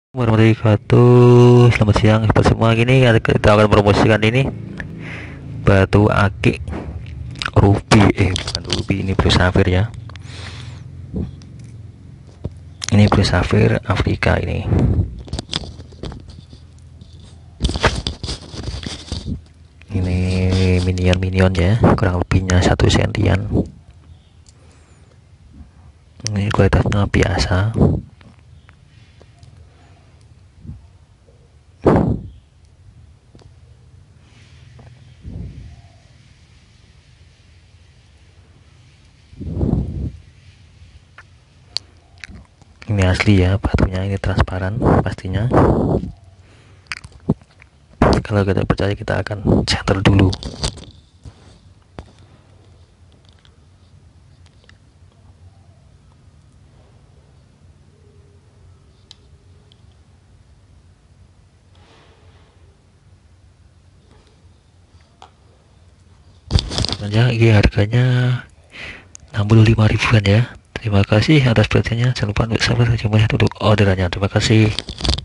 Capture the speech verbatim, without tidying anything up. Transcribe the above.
Warahmatullahi wabarakatuh. Selamat siang buat semua. Gini kita akan promosikan ini batu akik ruby, eh bukan ruby, ini blue sapphire ya. Ini blue sapphire Afrika ini. Ini minion-minion ya, kurang lebihnya satu sentian. Ini kualitasnya biasa. Ini asli ya, batunya ini transparan pastinya. Kalau kita percaya, kita akan center dulu. Sebenarnya ini harganya enam puluh lima ribuan ya. Terima kasih atas perhatiannya. Jangan lupa untuk subscribe untuk orderannya. Terima kasih.